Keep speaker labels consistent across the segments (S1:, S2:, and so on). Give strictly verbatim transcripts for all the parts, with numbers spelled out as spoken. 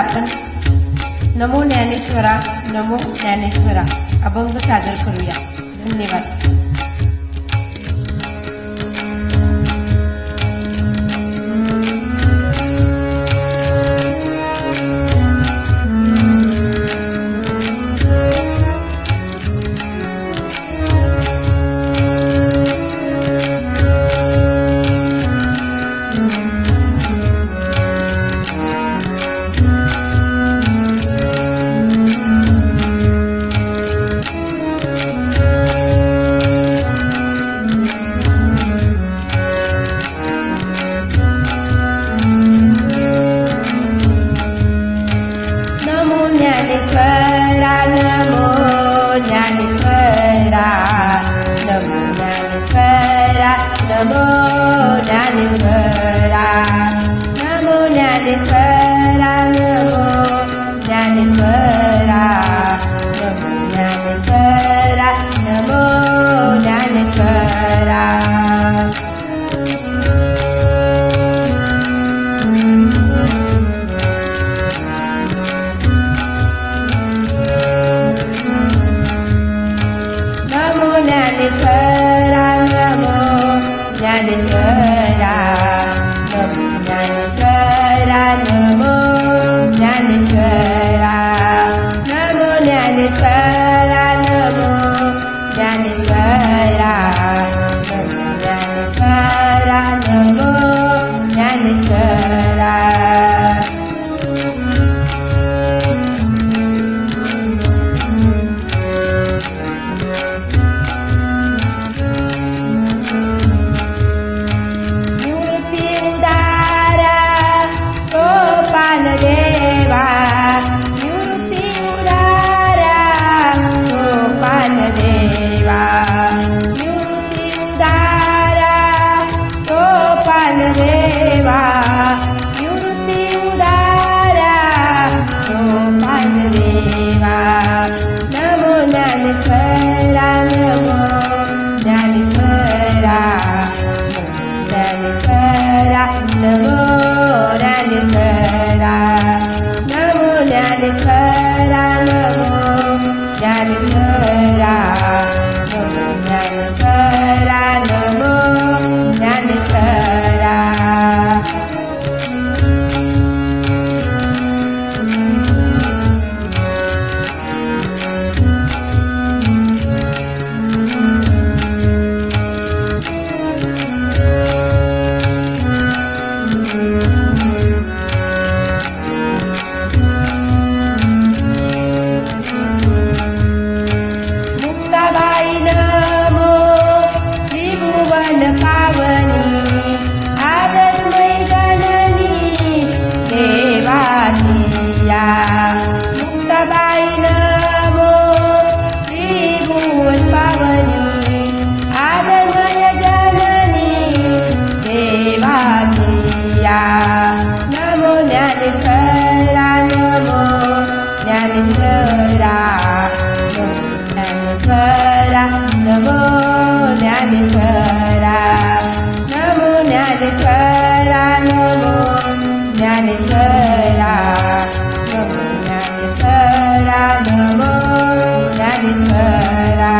S1: आपण नमो ज्ञानेश्वरा नमो ज्ञानेश्वरा अभंग सादर करूया. धन्यवाद. ज्ञानेश्वरा नमो ज्ञानेश्वरा नमो ज्ञानेश्वरा नमो ज्ञानेश्वरा नमो ज्ञानेश्वरा नमो ज्ञानेश्वरा नमो ज्ञानेश्वरा नमो ज्ञानेश्वरा. ज्ञानेश्वरा नमो ज्ञानेश्वरा नमो ज्ञानेश्वरा नमो ज्ञानेश्वरा नमो ज्ञानेश्वरा नमो ज्ञानेश्वरा नमो ज्ञानेश्वरा नमो ज्ञानेश्वरा. देवा युक्ति उदारा गोपाल देवा युक्ति उदारा गोपाल देवा युक्ति उदारा गोपाल देवा नमो ज्ञानेश्वरा नमो ज्ञानेश्वरा ज्ञानेश्वरा नमो ज्ञानेश्वरा नमो ज्ञानेश्वरा नमो ज्ञानेश्वरा नमो ज्ञानेश्वरा नमो ज्ञानेश्वरा. मुक्ताबाई नमो त्रिभुवन पावनी आदरमय जननी देवाधिया नमो ज्ञानेश्वरा नमो ज्ञानेश्वरा ज्ञानेश्वरा नमो ज्ञानेश्वरा नमो ज्ञानेश्वरा नमो ज्ञानेश्वरा नमो ज्ञानेश्वरा नमो ज्ञानेश्वरा.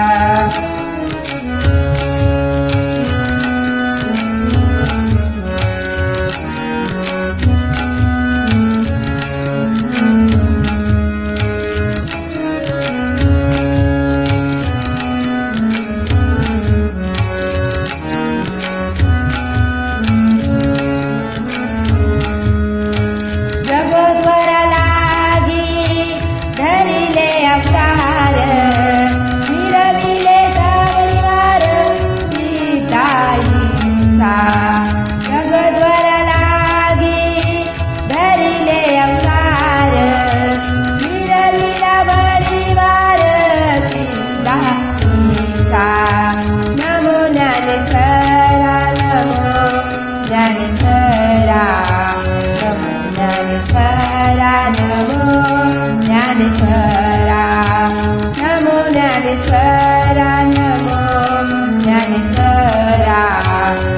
S1: ज्ञानेश्वरा नमो ज्ञानेश्वरा नमो ज्ञानेश्वरा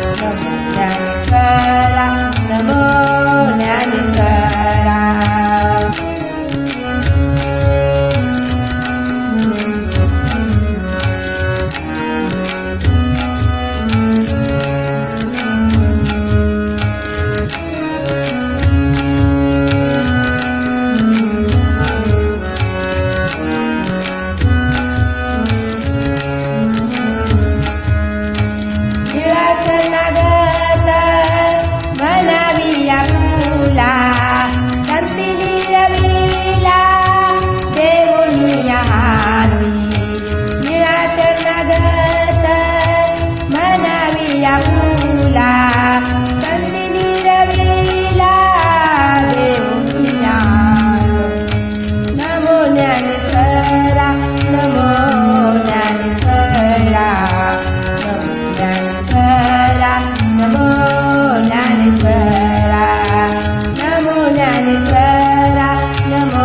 S1: नमो ज्ञानेश्वरा नमो ज्ञानेश्वरा. मानवी निराशनागत म्हणावी या फुला संधी रवीला देऊ ज्ञान नमो ज्ञानेश्वरा नमो ज्ञानेश्वरा नमो ज्ञानेश्वरा नमो ज्ञानेश्वरा नमो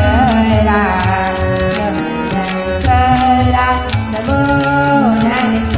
S1: ज्ञानेश्वरा नमो ज्ञानेश्वरा नमो ज्ञानेश्वरा नमो ज्ञानेश्वरा